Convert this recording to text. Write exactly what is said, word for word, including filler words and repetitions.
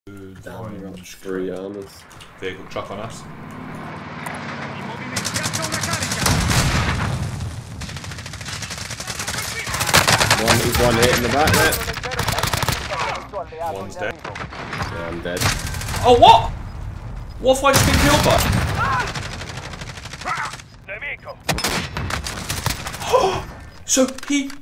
Damn, we got three armors. Vehicle truck on us. One, he's one hit in the back there. One's dead. Yeah, I'm dead. Oh, what? What if I just been killed by? So he